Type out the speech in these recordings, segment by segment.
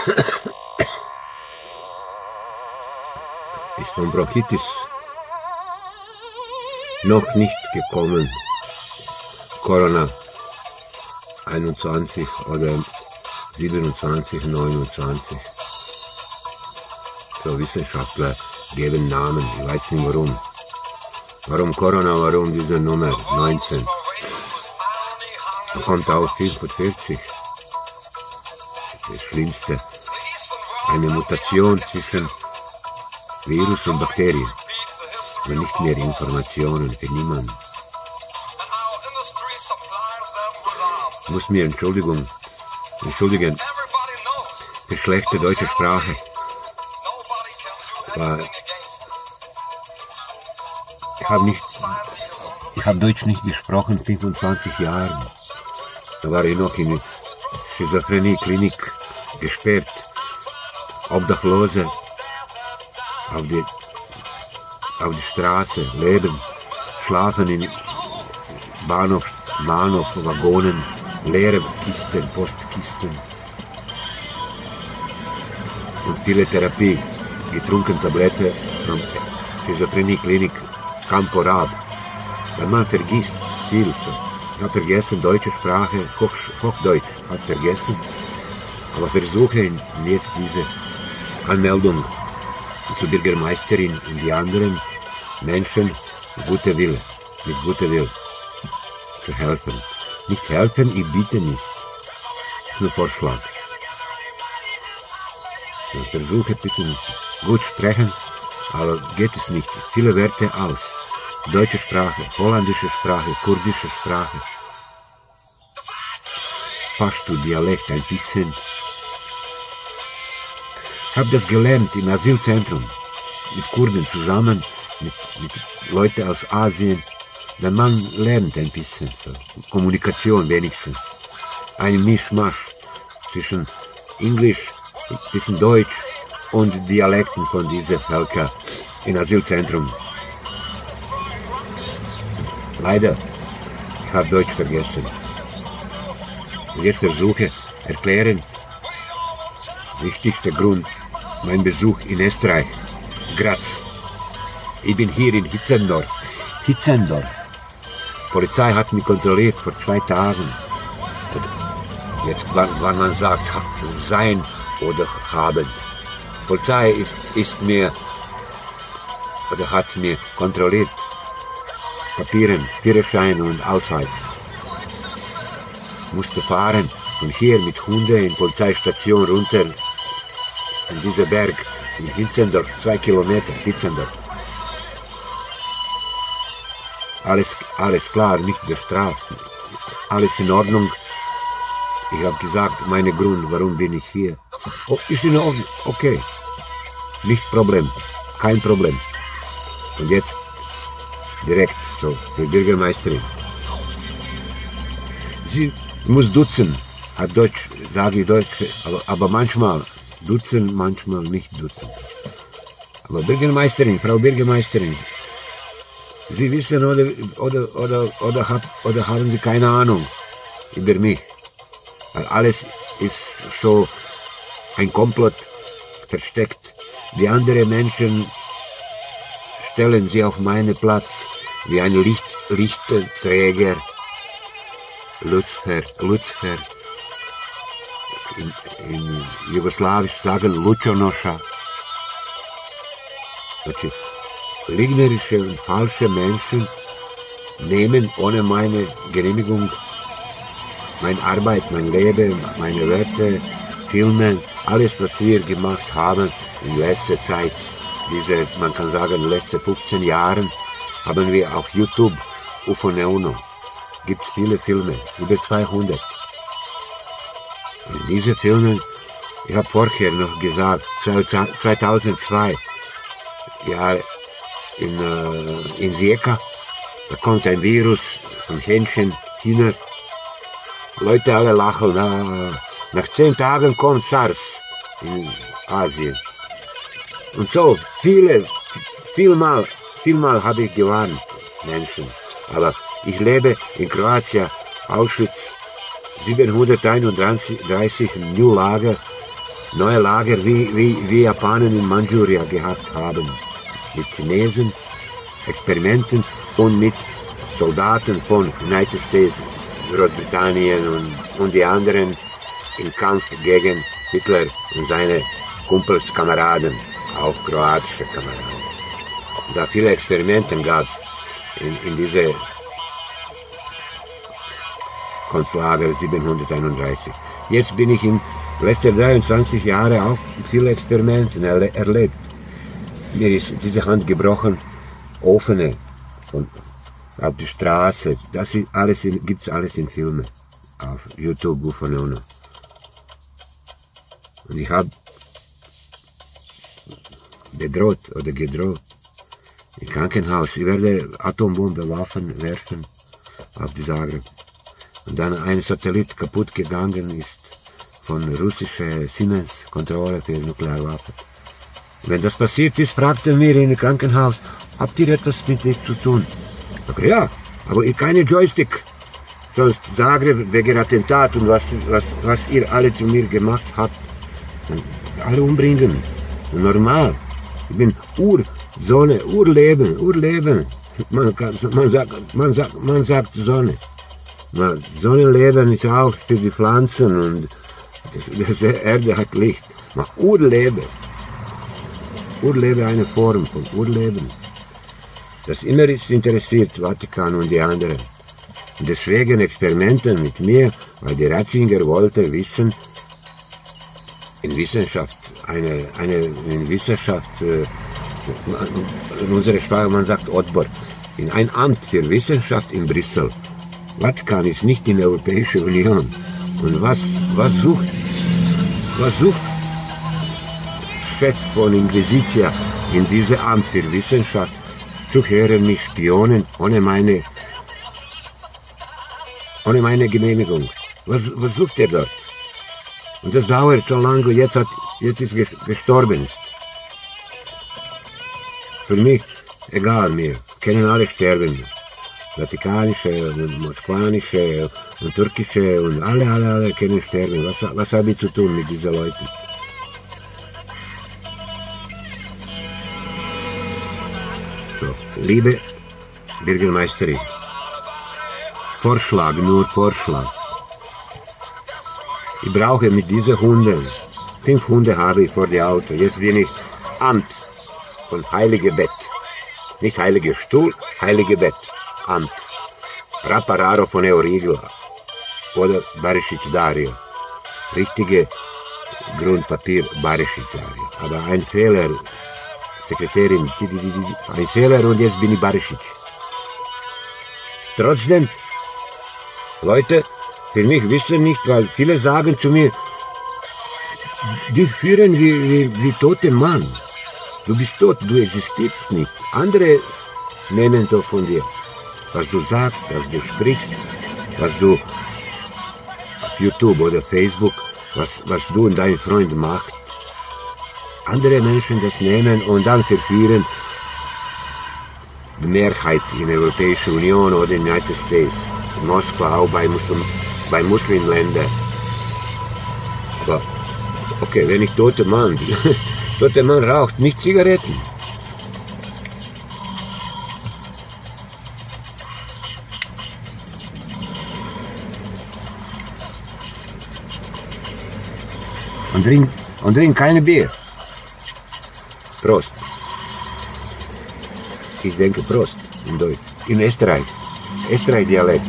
ist von Bronchitis noch nicht gekommen. Corona 21 oder 27, 29. So Wissenschaftler geben Namen, ich weiß nicht warum. Warum Corona, warum diese Nummer 19? Da kommt auch 45. Das Schlimmste. Eine Mutation zwischen Virus und Bakterien. Aber nicht mehr Informationen für niemanden. Ich muss mir entschuldigen für schlechte deutsche Sprache. Ich habe Deutsch nicht gesprochen, 25 Jahre. Da war ich noch in Schizophrenie-Klinik gesperrt. Obdachlose auf die Straße leben, schlafen in Bahnhofwaggonen, leere Kisten, Postkisten und viele Therapie, getrunken Tablette von Schizophrenie-Klinik Campo Rab. Wenn man vergisst viel, so. Ich habe vergessen, deutsche Sprache, Hochdeutsch, habe vergessen, aber versuche jetzt diese Anmeldung zur Bürgermeisterin und die anderen Menschen mit guter Wille zu helfen. Nicht helfen, ich bitte nicht. Das ist nur Vorschlag. Ich versuche ein bisschen gut sprechen, aber geht es nicht. Viele Wörter aus. Deutsche Sprache, holländische Sprache, kurdische Sprache. Pashto-Dialekt ein bisschen. Ich habe das gelernt im Asylzentrum, mit Kurden zusammen, mit Leuten aus Asien. Der Mann lernt ein bisschen, so. Kommunikation wenigstens. Ein Mischmasch zwischen Englisch, ein bisschen Deutsch und Dialekten von diesen Völkern im Asylzentrum. Leider, ich habe Deutsch vergessen. Und jetzt versuche erklären, wichtigster Grund, mein Besuch in Österreich, Graz. Ich bin hier in Hitzendorf. Polizei hat mich kontrolliert vor 2 Tagen. Jetzt, wann man sagt, sein oder haben. Polizei ist mir, oder hat mir kontrolliert. Papieren, Führerschein und Ausweis. Musste fahren und hier mit Hunden in Polizeistation runter in diesen Berg, in Hitzendorf, 2 Kilometer, Hitzendorf. Alles klar, nicht bestraft, alles in Ordnung. Ich habe gesagt, meine Grund, warum bin ich hier. Oh, ist in Ordnung, okay, nicht Problem, kein Problem. Und jetzt direkt so, die Bürgermeisterin. Sie muss duzen, hat Deutsch, sage ich Deutsch, aber manchmal duzen, manchmal nicht duzen. Aber Bürgermeisterin, Frau Bürgermeisterin, Sie wissen oder haben Sie keine Ahnung über mich. Weil alles ist so ein Komplott versteckt. Die anderen Menschen stellen sie auf meinen Platz wie ein Lichtträger. Lucifer. In Jugoslawisch sagen Lučonoša. Lügnerische und falsche Menschen nehmen ohne meine Genehmigung meine Arbeit, mein Leben, meine Wörter, Filme, alles was wir gemacht haben in letzter Zeit, man kann sagen, in den letzten 15 Jahren, haben wir auf YouTube, UFO Neuno, gibt es viele Filme, über 200. Und diese Filme, ich habe vorher noch gesagt, 2002, ja, in Rijeka, da kommt ein Virus vom Hähnchen, China. Leute alle lachen, nach 10 Tagen kommt SARS in Asien. Und so, vielmal habe ich gewarnt, Menschen. Aber ich lebe in Kroatien, Auschwitz, 731 New Lager, neue Lager wie Japaner in Mandschurien gehabt haben. Mit Chinesen, Experimenten und mit Soldaten von United States, Großbritannien und die anderen im Kampf gegen Hitler und seine Kumpels, Kameraden, auch kroatische Kameraden. Da viele Experimente gab es in diese Konzlager 731. Jetzt bin ich in letzten 23 Jahren auch viele Experimente erlebt. Mir ist diese Hand gebrochen, offene, auf der Straße. Das ist alles gibt es alles in Filmen, auf YouTube, Buffanono. Und ich habe gedroht. Im Krankenhaus, ich werde Atombombenwaffen werfen auf die Zagreb. Und dann ein Satellit kaputt gegangen ist von russischer Siemens-Kontrolle für Nuklearwaffen. Wenn das passiert ist, fragten wir in dem Krankenhaus, habt ihr etwas mit dem zu tun? Okay, ja, aber keine Joystick. Sonst Zagreb wegen Attentat und was ihr alle zu mir gemacht habt. Und alle umbringen. Normal. Ich bin Sonne, Urleben. Man sagt Sonne. Sonnenleben ist auch für die Pflanzen und die Erde hat Licht. Urleben. Urleben eine Form von Urleben. Das immer ist interessiert, Vatikan und die anderen. Und deswegen Experimenten mit mir, weil die Ratzinger wollte wissen, in Wissenschaft, in unserer Sprache, man sagt Odbor, in ein Amt für Wissenschaft in Brüssel. Vatikan ist nicht in der Europäischen Union. Und was sucht Chef von Inquisitia in diesem Amt für Wissenschaft? Zu hören mich Spionen ohne meine Genehmigung. Was sucht er dort? Und das dauert so lange, jetzt ist gestorben. Für mich egal mehr, können alle sterben. Vatikanische und moskwanische und türkische und alle können sterben. Was habe ich zu tun mit diesen Leuten? So, liebe Bürgermeisterin, nur Vorschlag. Ich brauche mit diesen Hunden, 5 Hunde habe ich vor dem Auto. Jetzt bin ich Amt von Heilige Bett. Nicht Heilige Stuhl, Heilige Bett. Amt. Rappararo von Eurigla oder Barisic Dario. Richtige Grundpapier Barisic Dario. Aber ein Fehler, Sekretärin, ein Fehler und jetzt bin ich Barisic. Trotzdem, Leute, für mich wissen nicht, weil viele sagen zu mir, die führen wie tote Mann. Du bist tot, du existierst nicht. Andere nehmen doch von dir. Was du sagst, was du sprichst, was du auf YouTube oder Facebook, was du und dein Freund macht. Andere Menschen das nehmen und dann verführen die Mehrheit in der Europäischen Union oder in den United States. In Moskau auch bei Muslimländern. Aber okay, wenn ich toter Mann raucht nicht Zigaretten. Und trink keine Bier. Prost. Ich denke Prost in Deutsch. In Österreich. Österreich-Dialekt.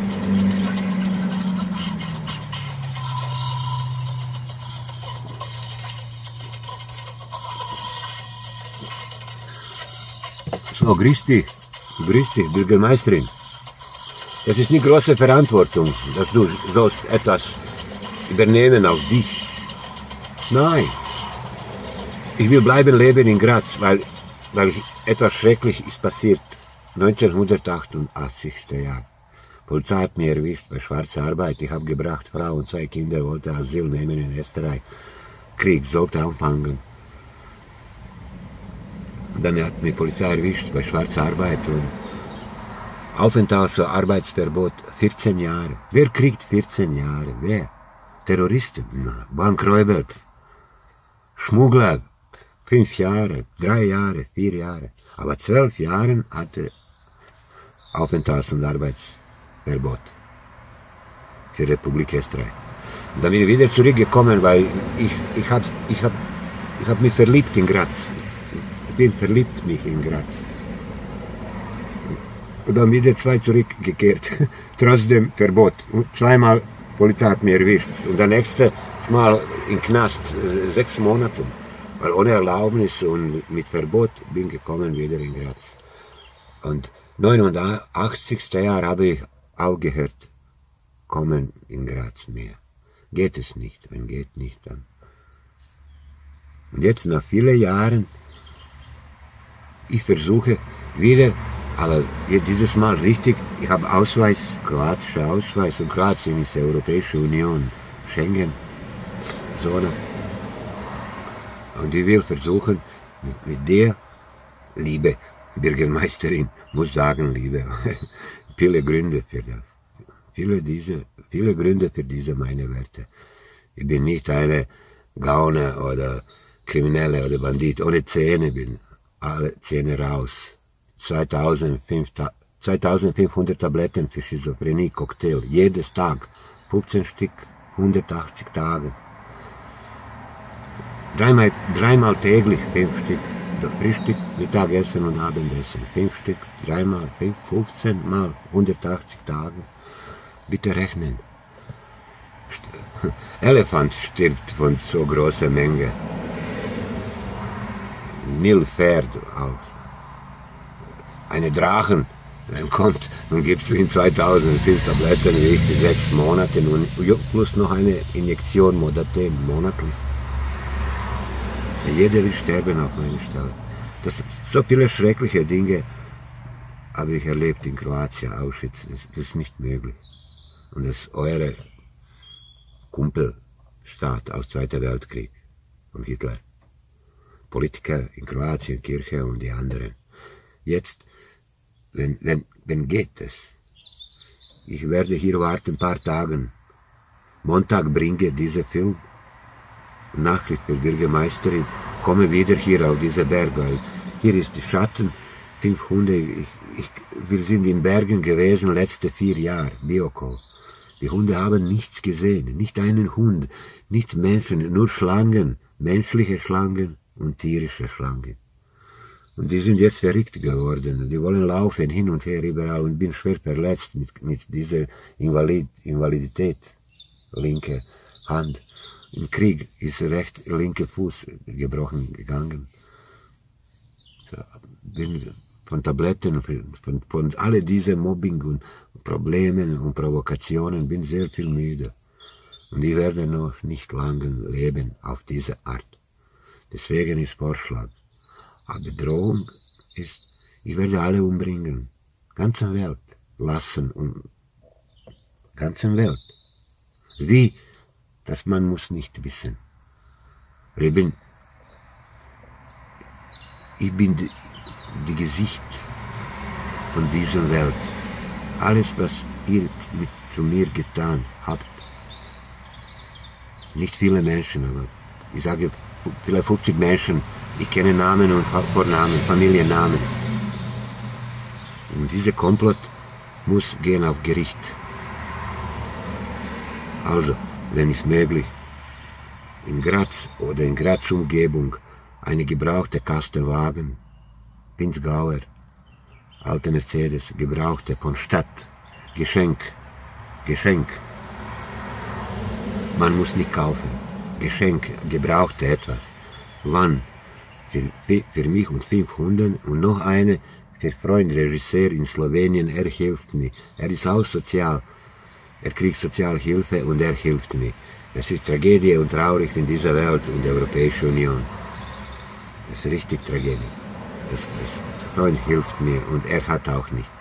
So, grüß dich, Bürgermeisterin. Das ist eine große Verantwortung, dass du sollst etwas übernehmen auf dich. Nein, ich will bleiben leben in Graz, weil etwas Schreckliches ist passiert. 1988. Jahr. Polizei hat mich erwischt bei schwarzer Arbeit. Ich habe gebracht, Frau und 2 Kinder, wollte Asyl nehmen in Österreich. Krieg sollte anfangen. Dann hat mich Polizei erwischt bei schwarzer Arbeit und Aufenthalt für Arbeitsverbot 14 Jahre. Wer kriegt 14 Jahre? Wer? Terroristen? Bankräuber. Schmuggler, 5 Jahre, 3 Jahre, 4 Jahre. Aber 12 Jahre hatte Aufenthalts- und Arbeitsverbot für Republik Österreich. Und dann bin ich wieder zurückgekommen, weil ich hab mich verliebt in Graz. Ich bin verliebt mich in Graz. Und dann wieder 2 zurückgekehrt, trotzdem Verbot. Und 2-mal Polizei hat mich erwischt. Und der nächste Mal in Knast, 6 Monate. Weil ohne Erlaubnis und mit Verbot bin gekommen wieder in Graz. Und 89. Jahr habe ich aufgehört, kommen in Graz mehr. Geht es nicht, wenn geht nicht, dann. Und jetzt nach vielen Jahren, ich versuche wieder, aber dieses Mal richtig, ich habe Ausweis, kroatischer Ausweis, und Kroatien ist die Europäische Union, Schengen, Zone. Und ich will versuchen, mit der Liebe, Bürgermeisterin, muss sagen, Liebe, viele Gründe für das. Viele Gründe für diese meine Werte. Ich bin nicht eine Gauner oder Kriminelle oder Bandit, ohne Zähne bin alle Zähne raus. 2500 Tabletten für Schizophrenie, Cocktail, jedes Tag, 15 Stück, 180 Tage. Dreimal täglich, 5 Stück. Frühstück, Mittagessen und Abendessen. 5 Stück, 3-mal, 15 mal, 180 Tage. Bitte rechnen. Elefant stirbt von so großer Menge. Nilpferd auch. Eine Drachen, dann kommt, nun gibst du ihm 2005 Tabletten, wie ich, 6 Monate, und plus noch eine Injektion Modaten, monatlich. Jeder will sterben auf meiner Stelle. Das sind so viele schreckliche Dinge habe ich erlebt in Kroatien, Auschwitz. Das ist nicht möglich. Und das ist eure Kumpelstaat aus Zweiter Weltkrieg von Hitler. Politiker in Kroatien, Kirche und die anderen. Jetzt, wenn geht es? Ich werde hier warten ein paar Tage. Montag bringe diese Film. Nachricht für Bürgermeisterin, komme wieder hier auf diese Berg, weil hier ist die Schatten, 5 Hunde, wir sind in Bergen gewesen, letzte 4 Jahre, Bioko. Die Hunde haben nichts gesehen, nicht einen Hund, nicht Menschen, nur Schlangen, menschliche Schlangen und tierische Schlangen. Und die sind jetzt verrückt geworden, die wollen laufen hin und her überall und bin schwer verletzt mit dieser Invalidität, linke Hand. Im Krieg ist linke Fuß gebrochen gegangen. So, bin von Tabletten, von all diese Mobbing und Problemen und Provokationen, bin sehr viel müde. Und ich werde noch nicht lange leben auf diese Art. Deswegen ist Vorschlag. Aber Bedrohung ist, ich werde alle umbringen. Ganze Welt lassen und ganze Welt. Wie? Das man muss nicht wissen. Ich bin die Gesicht von dieser Welt. Alles, was ihr zu mir getan habt. Nicht viele Menschen, aber ich sage vielleicht 50 Menschen. Ich kenne Namen und Vornamen, Familiennamen. Und dieser Komplott muss gehen auf Gericht. Also, wenn es möglich, in Graz oder in Graz Umgebung eine gebrauchte Kastenwagen, Pinzgauer, alte Mercedes, gebrauchte von Stadt, Geschenk. Man muss nicht kaufen, Geschenk, gebrauchte etwas. Wann? Für mich und 5 Hunde und noch eine für Freund, Regisseur in Slowenien, er hilft mir. Er ist auch sozial. Er kriegt Sozialhilfe und er hilft mir. Es ist Tragödie und traurig in dieser Welt und der Europäischen Union. Das ist richtig Tragödie. Der Freund hilft mir und er hat auch nicht.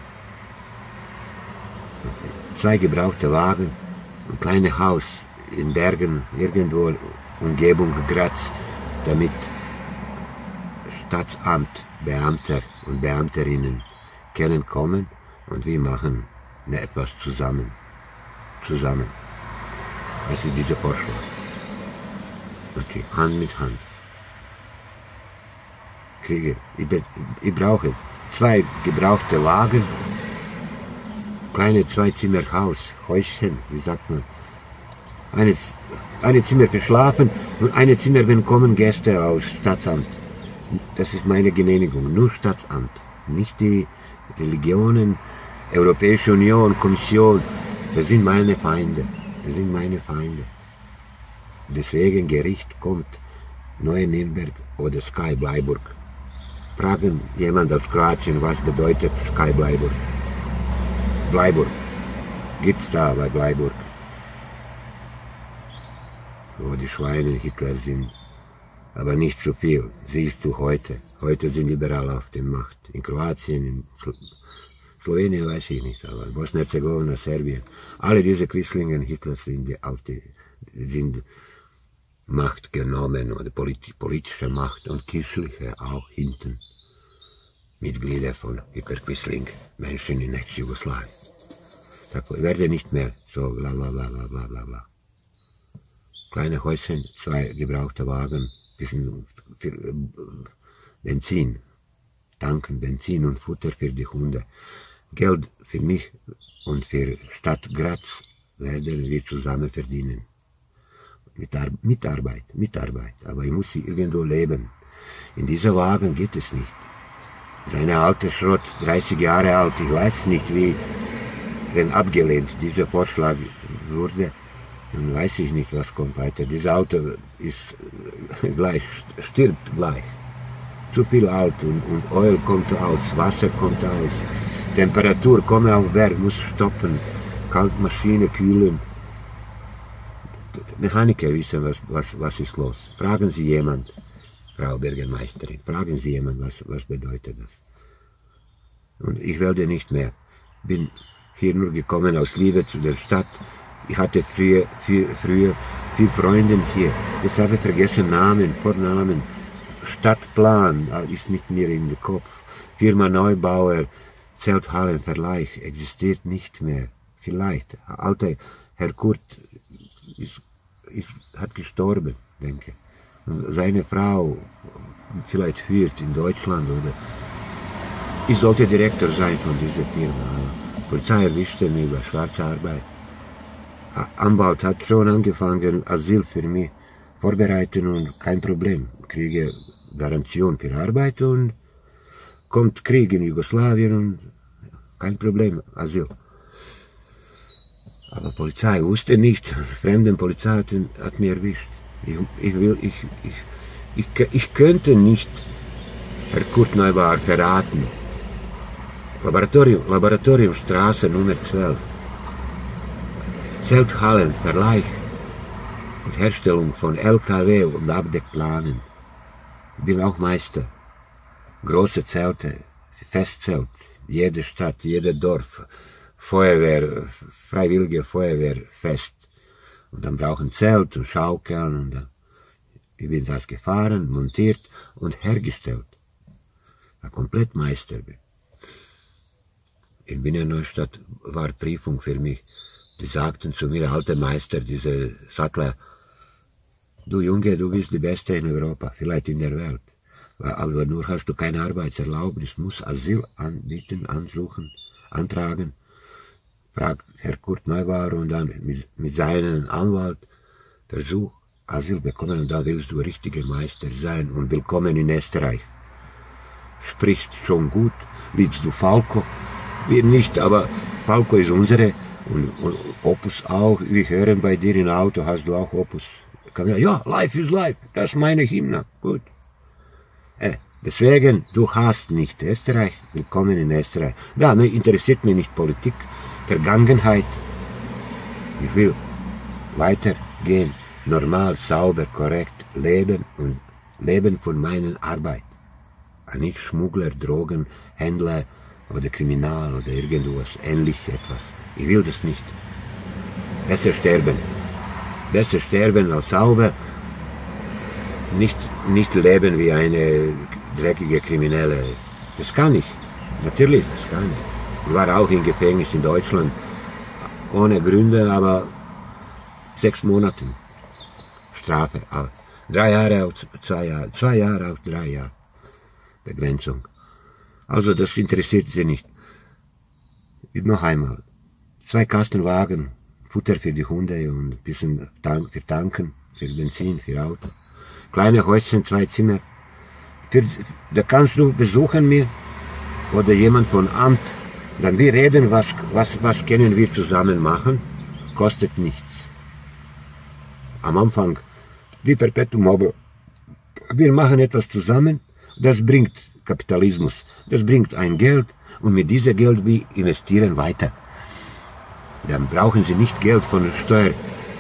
2 gebrauchte Wagen, ein kleines Haus in Bergen, irgendwo Umgebung Graz, damit Staatsamt, Beamter und Beamterinnen können kommen und wir machen etwas zusammen. Das ist dieser Vorschlag. Okay, Hand mit Hand. Kriege, ich brauche 2 gebrauchte Wagen, kleine 2-Zimmer-Haus, Häuschen, wie sagt man. Eine Zimmer für Schlafen und eine Zimmer, wenn kommen Gäste aus Stadtamt. Das ist meine Genehmigung, nur Stadtamt, nicht die Religionen, Europäische Union, Kommission. Das sind meine Feinde, das sind meine Feinde. Deswegen Gericht kommt, Neue Nürnberg oder Sky Bleiburg. Fragen jemand aus Kroatien, was bedeutet Sky Bleiburg? Bleiburg. Gibt's da bei Bleiburg? Wo die Schweine Hitler sind. Aber nicht so viel, siehst du heute. Heute sind überall auf der Macht. In Kroatien, in Slowenien weiß ich nicht, aber Bosnien-Herzegowina, Serbien. Alle diese Quislinge Hitlers sind Macht genommen, oder politische Macht und kirchliche auch hinten. Mitglieder von Hitler-Quisling, Menschen in Ex-Jugoslawien. Ich werde nicht mehr so bla bla bla bla bla bla bla. Kleine Häuschen, 2 gebrauchte Wagen, bisschen Benzin, tanken Benzin und Futter für die Hunde. Geld für mich und für Stadt Graz werden wir zusammen verdienen. Mit Arbeit, aber ich muss irgendwo leben. In dieser Wagen geht es nicht. Seine alte Schrott, 30 Jahre alt, ich weiß nicht wie, wenn abgelehnt dieser Vorschlag wurde, dann weiß ich nicht, was kommt weiter. Dieses Auto ist gleich, stirbt gleich. Zu viel alt und Öl kommt aus, Wasser kommt aus, Temperatur, komme auf Berg, muss stoppen, Kaltmaschine kühlen. Mechaniker wissen, was ist los. Fragen Sie jemand, Frau Bürgermeisterin, fragen Sie jemand, was bedeutet das. Und ich werde nicht mehr. Bin hier nur gekommen aus Liebe zu der Stadt. Ich hatte früher viel Freunde hier. Jetzt habe ich vergessen Namen, Vornamen. Stadtplan ist nicht mehr in den Kopf. Firma Neubauer, Zelthallenverleih existiert nicht mehr. Vielleicht. Alter Herr Kurt hat gestorben, denke. Und seine Frau vielleicht führt in Deutschland oder ich sollte Direktor sein von dieser Firma. Die Polizei erwischte mich über schwarze Arbeit. Anwalt hat schon angefangen, Asyl für mich vorbereiten und kein Problem. Kriege Garantion für Arbeit und kommt Krieg in Jugoslawien und kein Problem, Asyl. Aber Polizei wusste nicht, fremde Polizei hat mich erwischt. Ich könnte nicht Herr Kurt Neubauer verraten. Laboratoriumstraße Nummer 12. Zelthallen, Verleih und Herstellung von LKW und Abdeckplanen. Ich bin auch Meister. Große Zelte, Festzelt, jede Stadt, jeder Dorf, Feuerwehr, freiwillige Feuerwehrfest. Und dann brauchen Zelt und Schaukeln und dann, ich bin das gefahren, montiert und hergestellt. Ein komplett Meister bin. In Wiener Neustadt war Prüfung für mich. Die sagten zu mir, alter Meister, diese Sattler, du Junge, du bist die Beste in Europa, vielleicht in der Welt. Aber nur hast du keine Arbeitserlaubnis, musst Asyl anbieten, ansuchen, antragen. Fragt Herr Kurt Neubauer und dann mit seinem Anwalt Versuch, Asyl bekommen und da willst du richtiger Meister sein und willkommen in Österreich. Sprichst schon gut, liebst du Falco? Wir nicht, aber Falco ist unsere und Opus auch. Wir hören bei dir im Auto, hast du auch Opus? Ja, Life is Life, das ist meine Hymne, gut. Deswegen, du hast nicht Österreich, willkommen in Österreich. Da interessiert mich nicht Politik, Vergangenheit. Ich will weitergehen, normal, sauber, korrekt leben und leben von meiner Arbeit. Nicht Schmuggler, Drogenhändler oder Kriminal oder irgendwas, ähnlich etwas. Ich will das nicht. Besser sterben. Besser sterben als sauber. Nicht leben wie eine dreckige Kriminelle. Das kann ich. Natürlich, das kann ich. Ich war auch im Gefängnis in Deutschland. Ohne Gründe, aber 6 Monate Strafe. 3 Jahre auf 2 Jahre, 2 Jahre auf 3 Jahre Begrenzung. Also das interessiert sie nicht. Noch einmal, 2 Kastenwagen, Futter für die Hunde und ein bisschen für Tanken, für Benzin, für Auto. Kleine Häuschen, 2 Zimmer. Da kannst du besuchen mir oder jemand von Amt. Dann wir reden, was können wir zusammen machen, kostet nichts. Am Anfang, wie Perpetuum mobile. Wir machen etwas zusammen, das bringt Kapitalismus, das bringt ein Geld und mit diesem Geld wir investieren weiter. Dann brauchen Sie nicht Geld von Steuerzähler,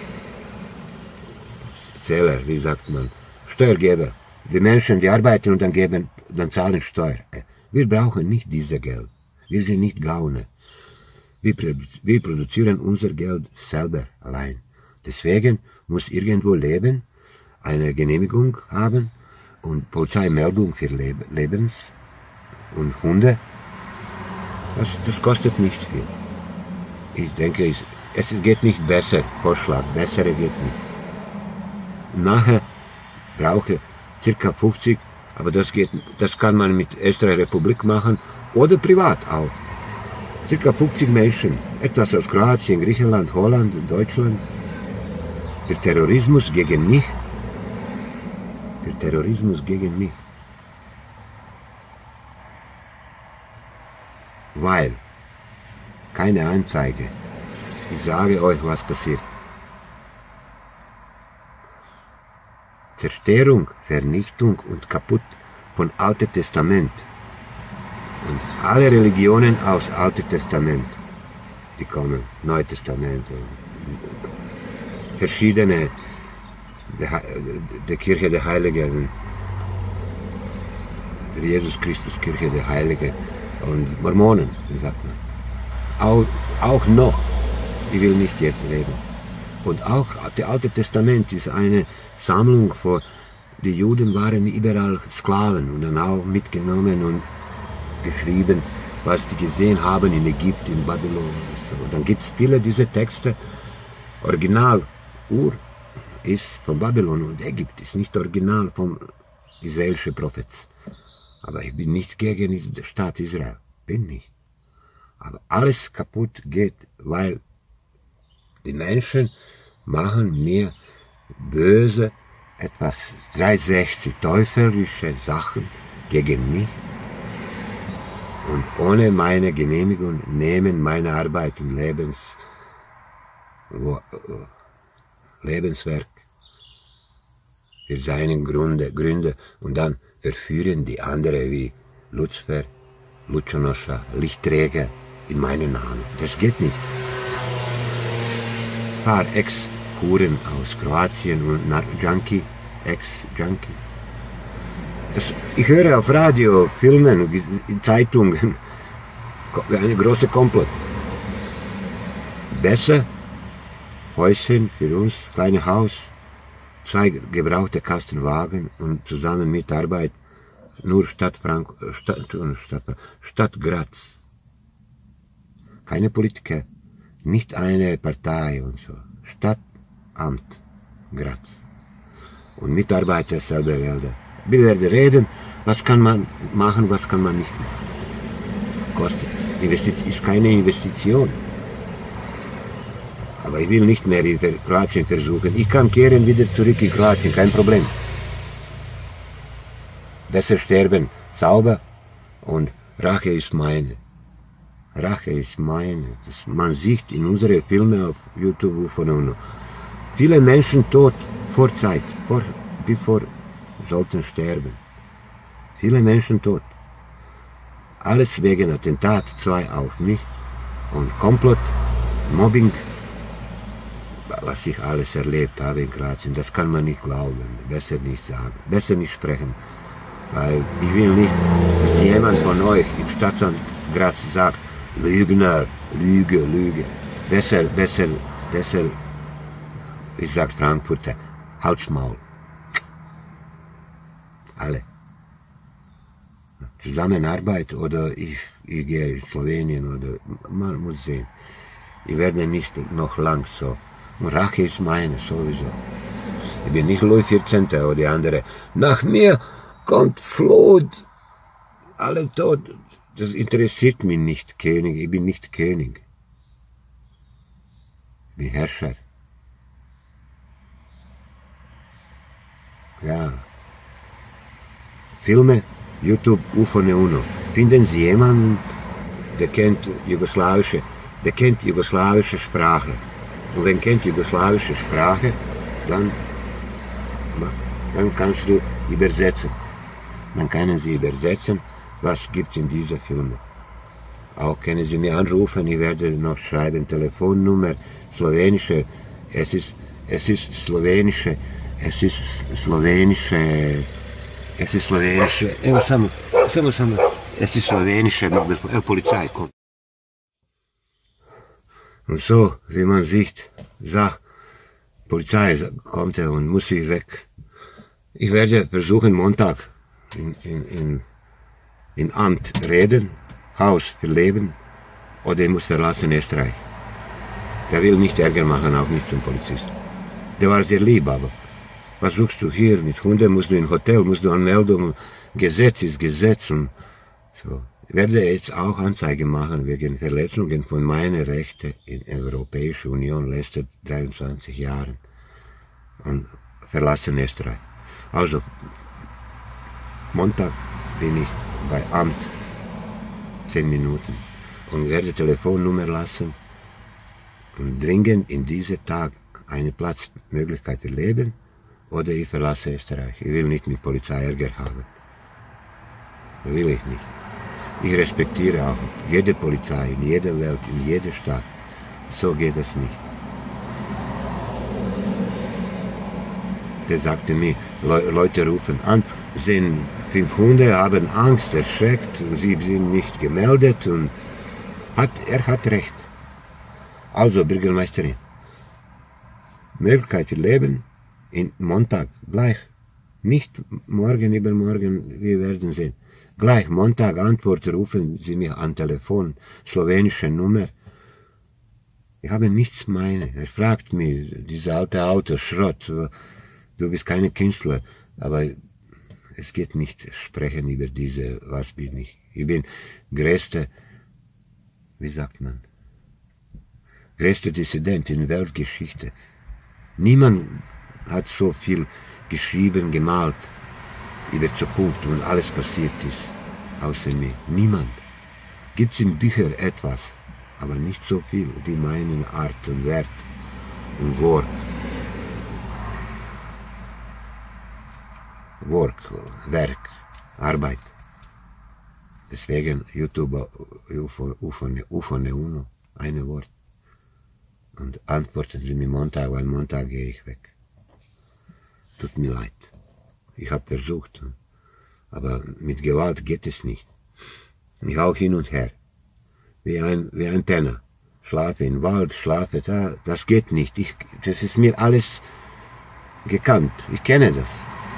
wie sagt man, Steuergeber. Die Menschen, die arbeiten und dann zahlen Steuer. Wir brauchen nicht dieses Geld. Wir sind nicht Gauner. Wir produzieren unser Geld selber allein. Deswegen muss irgendwo leben, eine Genehmigung haben und Polizeimeldung für Lebens und Hunde. Das kostet nicht viel. Ich denke, es geht nicht besser. Vorschlag, bessere geht nicht. Nachher brauche ich ca. 50, aber das kann man mit Österreicher Republik machen oder privat auch. Ca. 50 Menschen, etwas aus Kroatien, Griechenland, Holland, Deutschland. Der Terrorismus gegen mich. Der Terrorismus gegen mich. Weil keine Anzeige. Ich sage euch, was passiert. Zerstörung, Vernichtung und kaputt von Alten Testament. Und alle Religionen aus Alten Testament, die kommen, Neues Testament, verschiedene, die Kirche der Heiligen, Jesus Christus Kirche der Heiligen und Mormonen, wie sagt man. Auch noch, ich will nicht jetzt reden. Und auch das Alte Testament ist eine Sammlung von, die Juden waren überall Sklaven und dann auch mitgenommen und geschrieben, was die gesehen haben in Ägypten, in Babylon. Und dann gibt es viele dieser Texte, Original, ist von Babylon und Ägypten, ist nicht original vom israelischen Prophets. Aber ich bin nichts gegen den Staat Israel, bin nicht. Aber alles kaputt geht, weil die Menschen machen mir böse, etwas 360 teuflische Sachen gegen mich und ohne meine Genehmigung nehmen meine Arbeit und Lebenswerk für seine Gründe und dann verführen die anderen wie Lucifer, Lucianoscha, Lichtträger in meinen Namen. Das geht nicht. Ein paar Ex-Huren aus Kroatien und Junkie, Ex-Junkies. Ich höre auf Radio, Filmen, in Zeitungen, eine große Komplott. Besser, Häuschen für uns, kleines Haus, 2 gebrauchte Kastenwagen und zusammen mit Arbeit nur Stadt Graz. Keine Politiker, nicht eine Partei und so. Stadtamt Graz. Und Mitarbeiter selber Wälder. Wir werden reden, was kann man machen, was kann man nicht machen. Kostet. Ist keine Investition. Aber ich will nicht mehr in Kroatien versuchen. Ich kann kehren wieder zurück in Kroatien, kein Problem. Besser sterben, sauber und Rache ist meine. Rache ist meine. Man sieht in unseren Filmen auf YouTube von UNO. Viele Menschen tot vor Zeit, bevor sollten sterben. Viele Menschen tot. Alles wegen Attentat 2 auf mich und Komplott, Mobbing, was ich alles erlebt habe in Kroatien, das kann man nicht glauben, besser nicht sagen, besser nicht sprechen, weil ich will nicht, dass jemand von euch im Stadtamt Graz sagt, Lügner, Lüge. Besser, ich sag Frankfurter, halt's Maul. Alle. Zusammenarbeit oder ich gehe in Slowenien oder man muss sehen. Ich werde nicht noch lang so. Und Rache ist meine sowieso. Ich bin nicht Louis XIV. Oder die andere. Nach mir kommt Flut. Alle tot. Das interessiert mich nicht, König. Ich bin nicht König. Ich bin Herrscher. Ja. Filme, YouTube, UFO Neuno. Finden Sie jemanden, der kennt jugoslawische Sprache. Und wenn kennt jugoslawische Sprache, dann kannst du übersetzen. Dann können Sie übersetzen, was gibt es in dieser Filme. Auch können Sie mir anrufen, ich werde noch schreiben, Telefonnummer, slowenische, es ist slowenische, Polizei kommt. Und so, wie man sieht, Polizei kommt und muss sie weg. Ich werde versuchen, Montag in Amt reden, Haus für Leben, oder ich muss verlassen Österreich. Der will nicht Ärger machen, auch nicht zum Polizisten. Der war sehr lieb, aber was suchst du hier? Mit Hunden musst du in Hotel, musst du Anmeldung, Gesetz ist Gesetz. Und so. Ich werde jetzt auch Anzeige machen wegen Verletzungen von meinen Rechten in der Europäischen Union letzten 23 Jahren und verlassen Österreich. Also, Montag bin ich bei Amt, 10 Minuten, und werde Telefonnummer lassen und dringend in diesem Tag eine Platzmöglichkeit erleben, oder ich verlasse Österreich. Ich will nicht mit Polizei Ärger haben. Das will ich nicht. Ich respektiere auch jede Polizei in jeder Welt, in jeder Stadt. So geht es nicht. Der sagte mir, Leute rufen an, sind 5 Hunde, haben Angst, erschreckt, sie sind nicht gemeldet und er hat recht. Also, Bürgermeisterin, Möglichkeit zu leben, in Montag, gleich, nicht morgen, übermorgen, wir werden sehen. Gleich Montag Antwort rufen Sie mich an Telefon, slowenische Nummer. Ich habe nichts meine. Er fragt mich, diese alte Auto, Schrott, du bist keine Künstler, aber es geht nicht sprechen über diese, was bin ich. Ich bin größte, wie sagt man, größte Dissident in Weltgeschichte. Niemand hat so viel geschrieben, gemalt über Zukunft und alles passiert ist, außer mir. Niemand. Gibt es in Büchern etwas, aber nicht so viel wie meine Art und Wert und Werk, Arbeit. Deswegen YouTube, UFO Neuno, ein Wort. Und antworten Sie mir Montag, weil Montag gehe ich weg. Tut mir leid. Ich habe versucht, aber mit Gewalt geht es nicht. Ich hau hin und her, wie ein Penner. Schlafe im Wald, schlafe da, das geht nicht. Das ist mir alles gekannt. Ich kenne das.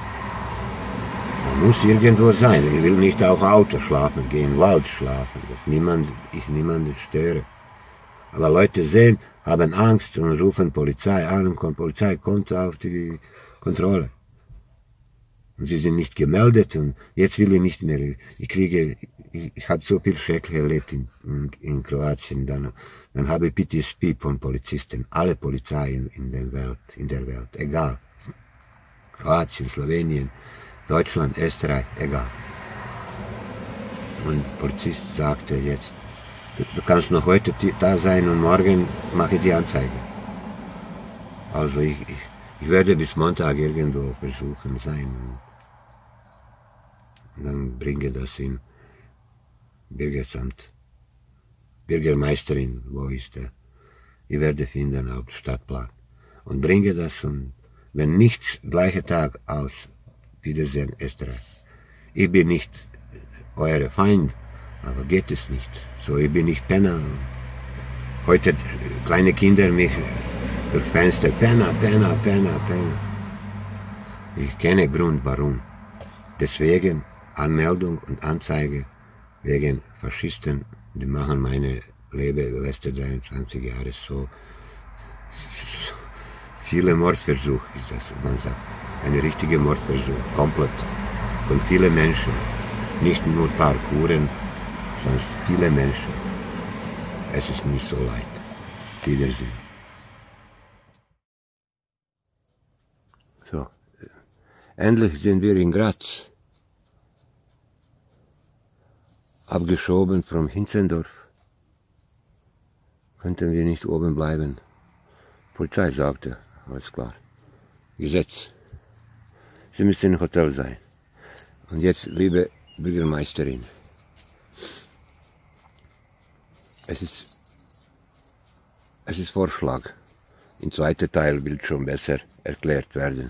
Man muss irgendwo sein. Ich will nicht auf Auto schlafen, gehen im Wald schlafen, dass ich niemanden störe. Aber Leute sehen, haben Angst und rufen Polizei an und Polizei kommt auf die Kontrolle. Und sie sind nicht gemeldet und jetzt will ich nicht mehr. Ich habe so viel Schrecken erlebt in Kroatien. Dann habe ich PTSD von Polizisten, alle Polizeien in der Welt, egal. Kroatien, Slowenien, Deutschland, Österreich, egal. Und der Polizist sagte jetzt, du kannst noch heute da sein und morgen mache ich die Anzeige. Also ich werde bis Montag irgendwo versuchen sein. Und dann bringe das in Bürgeramt. Bürgermeisterin, wo ist der? Ich werde finden auf Stadtplan. Und bringe das und wenn nichts, gleicher Tag aus. Wiedersehen, Österreich. Ich bin nicht euer Feind, aber geht es nicht. So, ich bin nicht Penner. Heute kleine Kinder mich durch Fenster, Penner. Ich kenne Grund, warum. Deswegen Anmeldung und Anzeige wegen Faschisten, die machen meine Leben letzte 23 Jahre so viele Mordversuch ist das, man sagt. Ein richtiger Mordversuch, komplett. Von vielen Menschen. Nicht nur ein paar Kuren, sondern viele Menschen. Es ist nicht so leicht. Wiedersehen. So, endlich sind wir in Graz. Abgeschoben vom Hinzendorf. Könnten wir nicht oben bleiben. Polizei sagte, alles klar. Gesetz. Sie müssen im Hotel sein. Und jetzt, liebe Bürgermeisterin, es ist Vorschlag. Im zweiten Teil wird schon besser erklärt werden.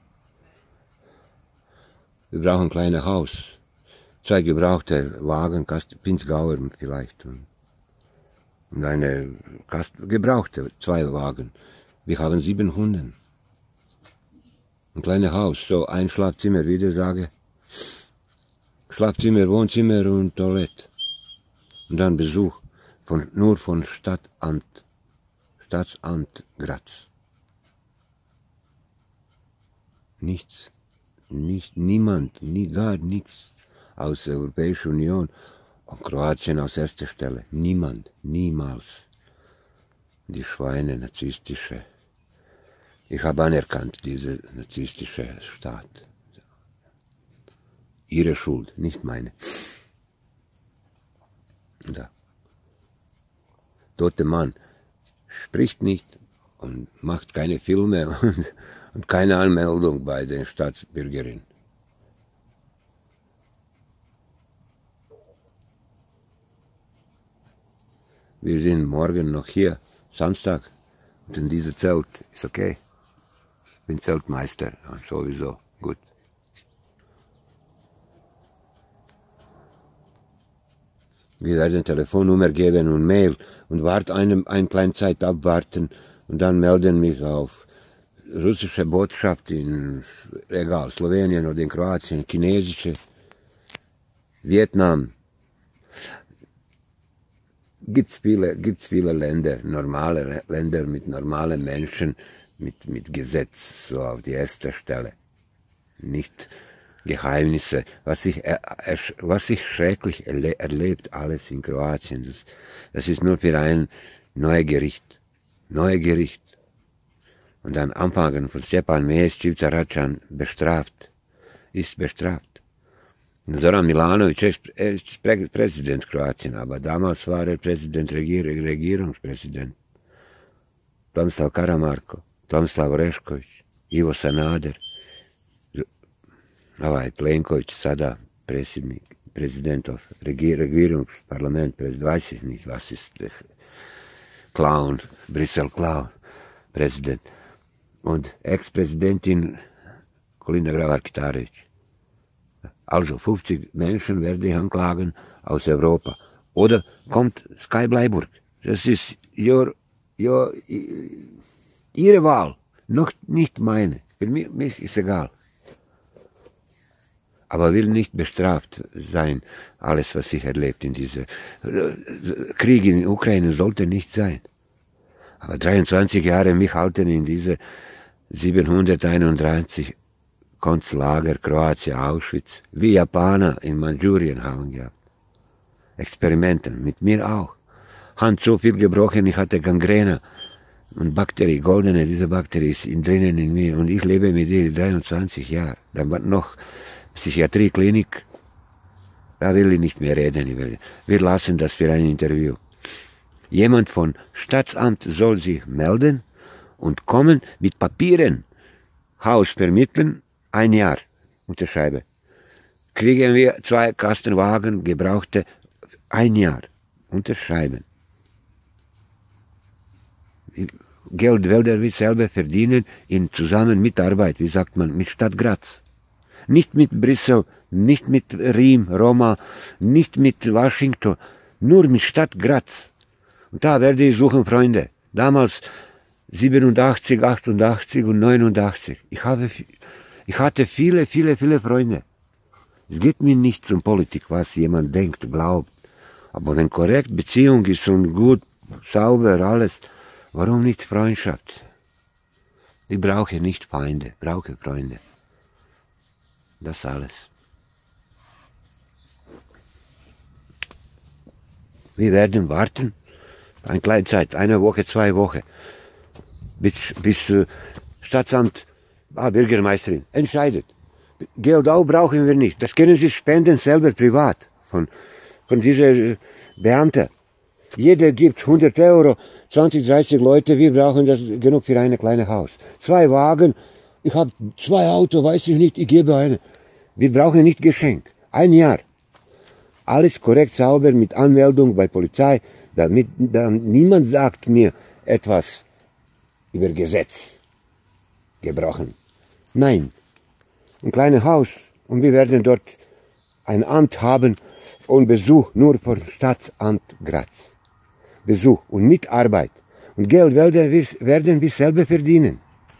Wir brauchen ein kleines Haus. 2 gebrauchte Wagen, Pinzgauer vielleicht. Und eine gebrauchte 2 Wagen. Wir haben 7 Hunde. Ein kleines Haus, so ein Schlafzimmer, wie ich sage. Schlafzimmer, Wohnzimmer und Toilette. Und dann Besuch nur von Stadtamt Graz. Nichts. Niemand, gar nichts aus der Europäischen Union und Kroatien aus erster Stelle. Niemand, niemals. Die Schweine, narzisstische. Ich habe anerkannt, diese narzisstische Staat. Ihre Schuld, nicht meine. Da. Toter Mann spricht nicht und macht keine Filme und keine Anmeldung bei den Staatsbürgerinnen. Wir sind morgen noch hier, Samstag, und in diesem Zelt ist okay. Ich bin Zeltmeister, sowieso, gut. Wir werden Telefonnummer geben und Mail und eine kleine Zeit abwarten und dann melden mich auf russische Botschaft in Slowenien oder in Kroatien, chinesische, Vietnam. Gibt's viele Länder, normale Länder mit normalen Menschen, mit Gesetz, so auf die erste Stelle. Nicht Geheimnisse, was sich schrecklich erlebt, alles in Kroatien. Das ist nur für ein neues Gericht. Und dann Anfangen von Stjepan Mesić, Račan ist bestraft. Zoran Milanović ist Präsident Kroatien, aber damals war er Regierungspräsident. Tomislav Karamarko, Tomislav Orešković, Ivo Sanader, Plenković, sada Präsident of Regierungsparlament, weiß ich nicht, was ist der Clown, Brüssel Clown, Präsident. Und Ex-Präsidentin Kolinda Grabar-Kitarović. Also 50 Menschen werde ich anklagen aus Europa. Oder kommt Sky Bleiburg. Das ist Ihre Wahl, noch nicht meine. Für mich ist egal. Aber will nicht bestraft sein, alles, was sich erlebt in diesem Krieg in Ukraine, sollte nicht sein. Aber 23 Jahre mich halten in diese 731 Konzlager, Kroatien, Auschwitz, wie Japaner in Manchurien haben gehabt. Experimenten, mit mir auch. Hand so viel gebrochen, ich hatte Gangrena und Bakterie, goldene, diese Bakterie ist drinnen in mir und ich lebe mit ihr 23 Jahre. Dann war noch Psychiatrieklinik, da will ich nicht mehr reden. Wir lassen das für ein Interview. Jemand von Staatsamt soll sich melden und kommen mit Papieren, Haus vermitteln, 1 Jahr unterschreiben. Kriegen wir 2 Kastenwagen, gebrauchte, 1 Jahr unterschreiben. Geld will wir selber verdienen in Zusammenarbeit, wie sagt man, mit Stadt Graz. Nicht mit Brüssel, nicht mit Rim, Roma, nicht mit Washington, nur mit Stadt Graz. Und da werde ich suchen, Freunde. Damals 87, 88 und 89. Ich hatte viele Freunde. Es geht mir nicht um Politik, was jemand denkt, glaubt. Aber wenn korrekt Beziehung ist und gut, sauber, alles, warum nicht Freundschaft? Ich brauche nicht Feinde, brauche Freunde. Das alles. Wir werden warten, eine kleine Zeit, 1 Woche, 2 Wochen, bis Stadtamt, Bürgermeisterin entscheidet. Geld auch brauchen wir nicht, das können Sie spenden selber privat von dieser Beamten. Jeder gibt 100 Euro, 20, 30 Leute, wir brauchen das genug für ein kleines Haus. 2 Wagen, ich habe 2 Autos, weiß ich nicht, ich gebe eine. Wir brauchen nicht Geschenk. 1 Jahr. Alles korrekt, sauber, mit Anmeldung bei Polizei, damit niemand sagt mir etwas über Gesetz gebrochen. Nein. Ein kleines Haus und wir werden dort ein Amt haben und Besuch nur vom Stadtamt Graz. Besuch und Mitarbeit. Und Geld werden wir selber verdienen.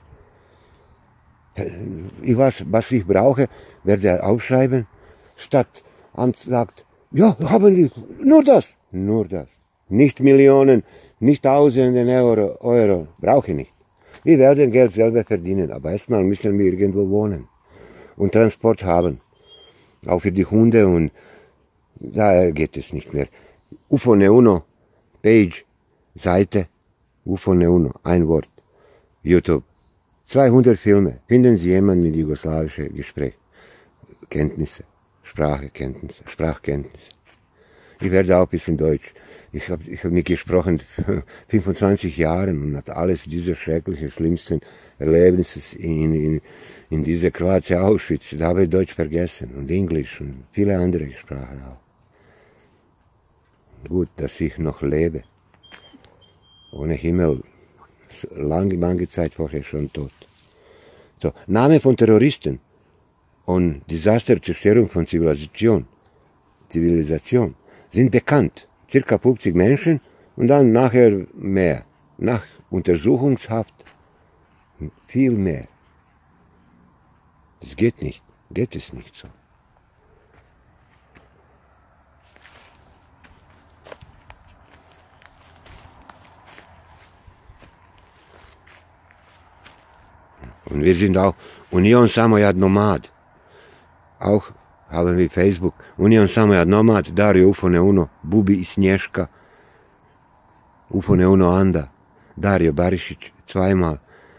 Ich weiß, was ich brauche, werde er aufschreiben. Stadtamt sagt, ja, haben wir, nur das. Nur das. Nicht Millionen, nicht Tausenden Euro, brauche ich nicht. Wir werden Geld selber verdienen, aber erstmal müssen wir irgendwo wohnen und Transport haben. Auch für die Hunde und da geht es nicht mehr. UFO Neuno, Page, Seite, UFO Neuno, ein Wort, YouTube. 200 Filme, finden Sie jemanden mit jugoslawischen Gesprächskenntnisse, Sprachkenntnisse. Ich werde auch ein bisschen Deutsch. Ich hab nicht gesprochen 25 Jahren und hat alles diese schrecklichen, schlimmsten Erlebnisse in dieser Kroatien Auschwitz. Da habe ich Deutsch vergessen und Englisch und viele andere Sprachen auch. Gut, dass ich noch lebe. Ohne Himmel, lange Zeit vorher schon tot. So, Name von Terroristen und Desaster, Zerstörung von Zivilisation sind bekannt. Circa 50 Menschen und dann nachher mehr. Nach Untersuchungshaft viel mehr. Das geht nicht. Geht es nicht so. Und wir sind auch Union Samoyed Nomad. Auch haben wir Facebook. Union Samoyed Nomad, Dario UFO Neuno, Bubi i Snješka, UFO Neuno Anda, Dario Barišić, 2-mal.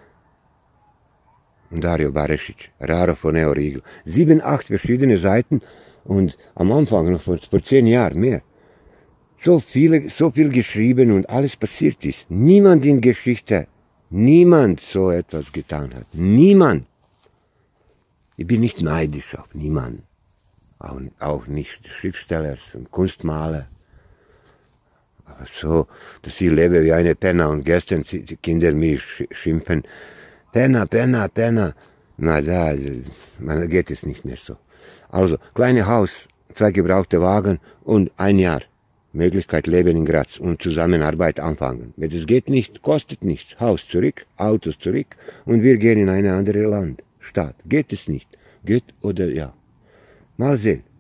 Und Dario Barišić, Raro von Neo Riegel. 7, 8 verschiedene Seiten und am Anfang, noch vor 10 Jahren mehr. So viel geschrieben und alles passiert ist. Niemand in Geschichte, niemand so etwas getan hat. Niemand. Ich bin nicht neidisch auf niemanden. Auch nicht Schriftsteller und Kunstmaler. Aber so, dass ich lebe wie eine Penner und gestern die Kinder mich schimpfen. Penner, Penner, Penner. Na da geht es nicht mehr so. Also, kleines Haus, 2 gebrauchte Wagen und 1 Jahr. Möglichkeit leben in Graz und Zusammenarbeit anfangen. Wenn es geht nicht, kostet nichts. Haus zurück, Autos zurück und wir gehen in eine andere Land, Stadt. Geht es nicht? Geht oder ja? Mal sehen.